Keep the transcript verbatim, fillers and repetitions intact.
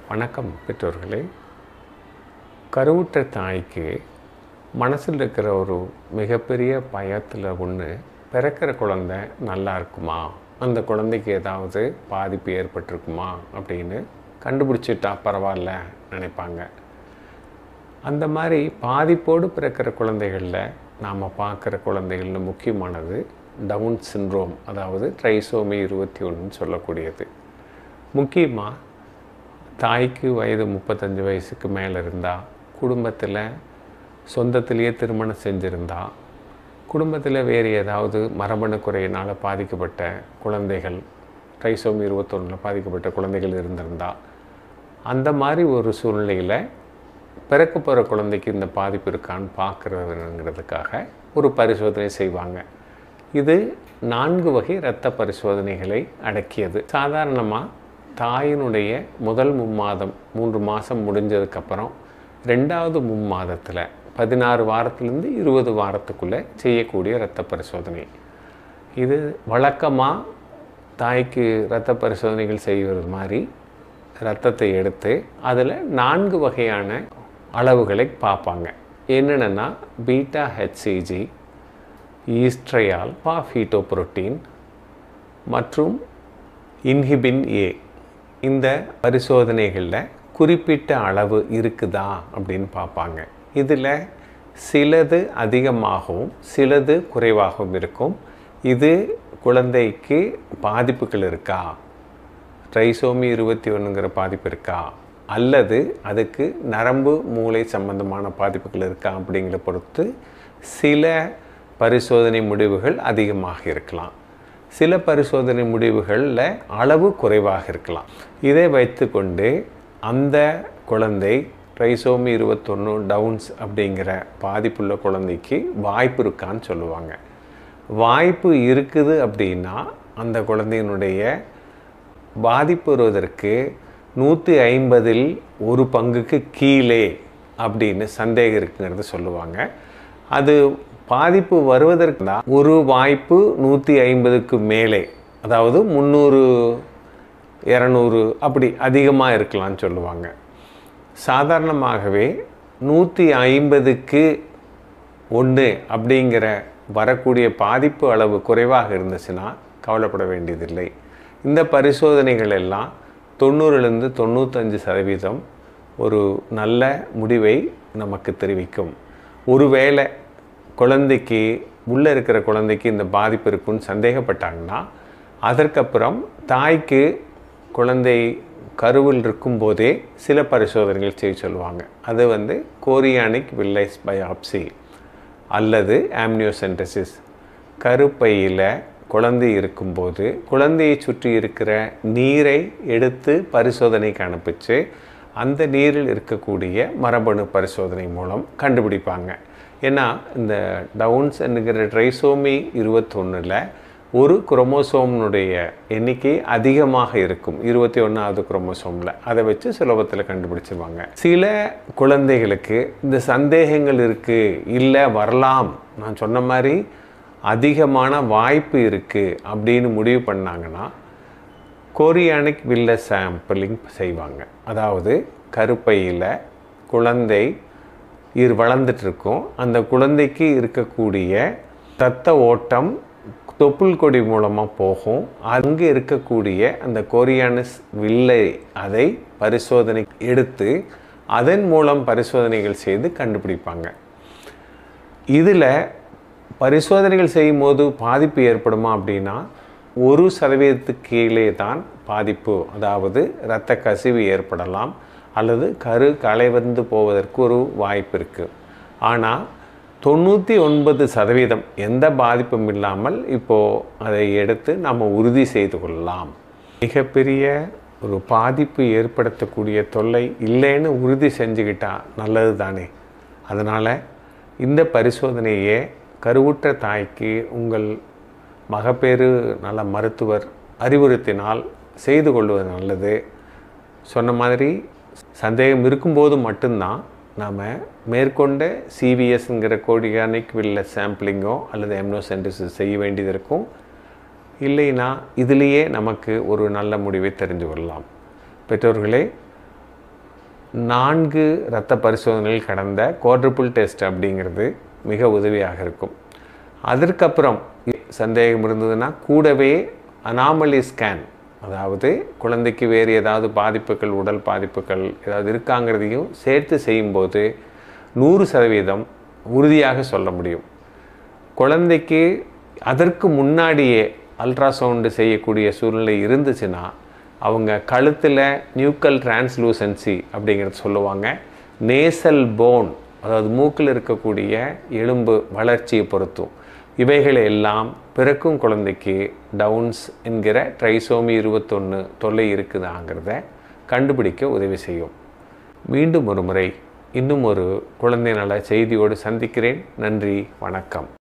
வணக்கம் பெற்றோர்களே. கருவுற்ற தாய்க்கு மனசில் இருக்கிற ஒரு மிகப்பெரிய பயத்தில் ஒன்று, பிறக்கிற குழந்தை நல்லா இருக்குமா, அந்த குழந்தைக்கு ஏதாவது பாதிப்பு ஏற்பட்டிருக்குமா அப்படின்னு கண்டுபிடிச்சிட்டா பரவாயில்ல நினைப்பாங்க. அந்த மாதிரி பாதிப்போடு பிறக்கிற குழந்தைகளில் நாம் பார்க்குற குழந்தைகள்னு முக்கியமானது டவுன் சிண்ட்ரோம், அதாவது ட்ரைசோமி இருபத்தி ஒன்றுன்னு சொல்லக்கூடியது. முக்கியமாக தாய்க்கு வயது முப்பத்தஞ்சு வயசுக்கு மேலே இருந்தால், குடும்பத்தில் சொந்தத்திலேயே திருமணம் செஞ்சுருந்தா, குடும்பத்தில் வேறு ஏதாவது மரபணு குறையினால் பாதிக்கப்பட்ட குழந்தைகள், ட்ரைசோமி இருபத்தொன்னில் பாதிக்கப்பட்ட குழந்தைகள் இருந்திருந்தால், அந்த மாதிரி ஒரு சூழ்நிலையில் பிறக்க போகிற குழந்தைக்கு இந்த பாதிப்பு இருக்கான்னு பார்க்குறதுங்கிறதுக்காக ஒரு பரிசோதனை செய்வாங்க. இது நான்கு வகை இரத்த பரிசோதனைகளை அடக்கியது. சாதாரணமாக தாயினுடைய முதல் மும்மாதம் மூன்று மாதம் முடிஞ்சதுக்கப்புறம் ரெண்டாவது மும்மாதத்தில் பதினாறு வாரத்துலேருந்து இருபது வாரத்துக்குள்ளே செய்யக்கூடிய இரத்த பரிசோதனை. இது வழக்கமாக தாய்க்கு இரத்த பரிசோதனைகள் செய்வது மாதிரி இரத்தத்தை எடுத்து அதில் நான்கு வகையான அளவுகளை பார்ப்பாங்க. என்னென்னா பீட்டா ஹெச்சிஜி, ஈஸ்ட்ரையால், ஃபீட்டோப்ரோட்டீன் மற்றும் இன்ஹிபின் ஏ. இந்த பரிசோதனைகளில் குறிப்பிட்ட அளவு இருக்குதா அப்படின்னு பார்ப்பாங்க. இதில் சிலது அதிகமாகவும் சிலது குறைவாகவும் இருக்கும். இது குழந்தைக்கு பாதிப்புகள் இருக்கா, ட்ரைசோமி இருபத்தி ஒன்றுங்கிற பாதிப்பு இருக்கா, அல்லது அதுக்கு நரம்பு மூளை சம்பந்தமான பாதிப்புகள் இருக்கா அப்படிங்கிற பொறுத்து சில பரிசோதனை முடிவுகள் அதிகமாக இருக்கலாம். சில பரிசோதனை முடிவுகளில் அளவு குறைவாக இருக்கலாம். இதை வைத்து கொண்டு அந்த குழந்தை ட்ரைசோமி இருபத்தொன்று டவுன்ஸ் அப்படிங்கிற பாதிப்புள்ள குழந்தைக்கு வாய்ப்பு இருக்கான்னு சொல்லுவாங்க. வாய்ப்பு இருக்குது அப்படின்னா அந்த குழந்தையினுடைய பாதிப்பு வருவதற்கு நூற்றி ஐம்பதில் ஒரு பங்குக்கு கீழே அப்படின்னு சந்தேகம் இருக்குங்கிறது சொல்லுவாங்க. அது பாதிப்பு வருவதற்கு தான் ஒரு வாய்ப்பு நூற்றி ஐம்பதுக்கு மேலே, அதாவது முந்நூறு இரநூறு அப்படி அதிகமாக இருக்கலாம்னு சொல்லுவாங்க. சாதாரணமாகவே நூற்றி ஐம்பதுக்கு ஒன்று அப்படிங்கிற வரக்கூடிய பாதிப்பு அளவு குறைவாக இருந்துச்சுன்னா கவலைப்பட வேண்டியதில்லை. இந்த பரிசோதனைகள் எல்லாம் தொண்ணூறுலேருந்து தொண்ணூத்தஞ்சு சதவீதம் ஒரு நல்ல முடிவை நமக்கு தெரிவிக்கும். ஒருவேளை குழந்தைக்கு உள்ளே இருக்கிற குழந்தைக்கு இந்த பாதிப்பு இருக்குன்னு சந்தேகப்பட்டாங்கன்னா அதற்கப்புறம் தாய்க்கு குழந்தை கருவில் இருக்கும்போதே சில பரிசோதனைகள் செய்ய சொல்லுவாங்க. அது வந்து கோரியானிக் வில்லைஸ் பயாப்சி அல்லது ஆம்னியோசென்டசிஸ். கருப்பையில் குழந்தை இருக்கும்போது குழந்தையை சுற்றி இருக்கிற நீரை எடுத்து பரிசோதனைக்கு அனுப்பிச்சு அந்த நீரில் இருக்கக்கூடிய மரபணு பரிசோதனை மூலம் கண்டுபிடிப்பாங்க. ஏன்னா இந்த டவுன்ஸ் என்கிற ட்ரைசோமி இருபத்தொன்னில் ஒரு குரோமோசோம்னுடைய எண்ணிக்கை அதிகமாக இருக்கும், இருபத்தி ஒன்றாவது குரோமோசோமில். அதை வச்சு சுலபத்தில் கண்டுபிடிச்சிருவாங்க. சில குழந்தைகளுக்கு இந்த சந்தேகங்கள் இருக்குது, இல்லை வரலாம், நான் சொன்ன மாதிரி அதிகமான வாய்ப்பு இருக்குது அப்படின்னு முடிவு பண்ணாங்கன்னா கோரியானிக் வில்லஸ் சாம்பிளிங் செய்வாங்க. அதாவது கருப்பையில் குழந்தை இரு வளர்ந்துட்டுருக்கும், அந்த குழந்தைக்கு இருக்கக்கூடிய இரத்த ஓட்டம் தொப்புள் கொடி மூலமாக போகும். அங்கே இருக்கக்கூடிய அந்த கோரியானிஸ் வில்லை அதை பரிசோதனை எடுத்து அதன் மூலம் பரிசோதனைகள் செய்து கண்டுபிடிப்பாங்க. இதில் பரிசோதனைகள் செய்யும் போது பாதிப்பு ஏற்படுமா அப்படின்னா ஒரு சதவீதத்துக்கு கீழே தான் பாதிப்பு, அதாவது இரத்த கசிவு ஏற்படலாம் அல்லது கரு களைவந்து போவதற்கு ஒரு வாய்ப்பு இருக்குது. ஆனால் தொண்ணூற்றி ஒன்பது சதவீதம் எந்த பாதிப்பும் இல்லாமல் இப்போது அதை எடுத்து நம்ம உறுதி செய்து கொள்ளலாம். மிகப்பெரிய ஒரு பாதிப்பு ஏற்படுத்தக்கூடிய தொல்லை இல்லைன்னு உறுதி செஞ்சுக்கிட்டால் நல்லது தானே. அதனால் இந்த பரிசோதனையே கருவுற்ற தாய்க்கு உங்கள் மகப்பேறு நல மருத்துவர் அறிவுறுத்தினால் செய்து கொள்வது நல்லது. சொன்ன மாதிரி சந்தேகம் இருக்கும்போது மட்டும்தான் நாம் மேற்கொண்ட சிவிஎஸ்ங்கிற கோரியானிக் வில்லஸ் சாம்பிளிங்கோ அல்லது ஆம்னியோசென்டசிஸ் செய்ய வேண்டியது இருக்கும். இல்லைனா இதிலேயே நமக்கு ஒரு நல்ல முடிவை தெரிந்து கொள்ளலாம். பெற்றோர்களே, நான்கு இரத்த பரிசோதனைகள் கடந்த குவாட்ருபிள் டெஸ்ட் அப்படிங்கிறது மிக உதவியாக இருக்கும். அதற்கப்புறம் சந்தேகம் இருந்ததுன்னா கூடவே அனாமலி ஸ்கேன், அதாவது குழந்தைக்கு வேறு ஏதாவது பாதிப்புகள், உடல் பாதிப்புகள் ஏதாவது இருக்காங்கிறதையும் சேர்த்து செய்யும்போது நூறு சதவீதம் உறுதியாக சொல்ல முடியும். குழந்தைக்கு அதற்கு முன்னாடியே அல்ட்ராசவுண்டு செய்யக்கூடிய சூழ்நிலை இருந்துச்சுன்னா அவங்க கழுத்தில் நியூக்கல் டிரான்ஸ்லூசன்சி அப்படிங்கிறது சொல்லுவாங்க. நேசல் போன், அதாவது மூக்கில் இருக்கக்கூடிய எலும்பு வளர்ச்சியை பொறுத்தும் இவைகளை எல்லாம் பிறக்கும் குழந்தைக்கு டவுன்ஸ் என்கிற ட்ரைசோமி இருபத்தொன்று தொல்லை இருக்குதாங்கிறத கண்டுபிடிக்க உதவி செய்யும். மீண்டும் ஒரு முறை இன்னும் ஒரு குழந்தை நல செய்தியோடு சந்திக்கிறேன். நன்றி, வணக்கம்.